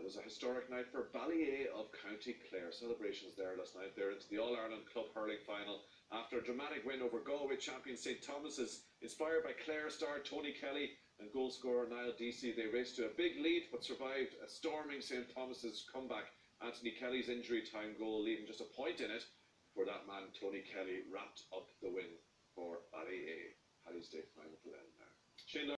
It was a historic night for Ballyea of County Clare. Celebrations there last night. They're into the All-Ireland Club Hurling Final after a dramatic win over Galway champion St Thomas's. Inspired by Clare star Tony Kelly and goal scorer Niall Deasy, they raced to a big lead but survived a storming St Thomas's comeback. Anthony Kelly's injury time goal leaving just a point in it for that man Tony Kelly wrapped up the win for Ballyea. Paddy's Day final to them now. Shane